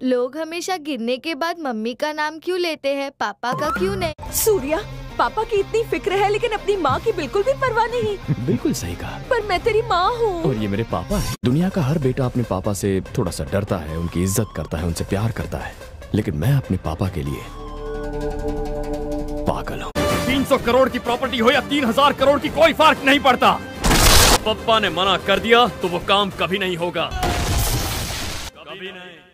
लोग हमेशा गिरने के बाद मम्मी का नाम क्यों लेते हैं, पापा का क्यों नहीं? सूर्या, पापा की इतनी फिक्र है लेकिन अपनी माँ की बिल्कुल भी परवाह नहीं। बिल्कुल सही कहा। पर मैं तेरी माँ हूँ। और ये मेरे पापा है। दुनिया का हर बेटा अपने पापा से थोड़ा सा डरता है, उनकी इज्जत करता है, उनसे प्यार करता है, लेकिन मैं अपने पापा के लिए पागल हूँ। 300 करोड़ की प्रॉपर्टी हो या 3000 करोड़ की, कोई फर्क नहीं पड़ता। पप्पा ने मना कर दिया तो वो काम कभी नहीं होगा, कभी नहीं।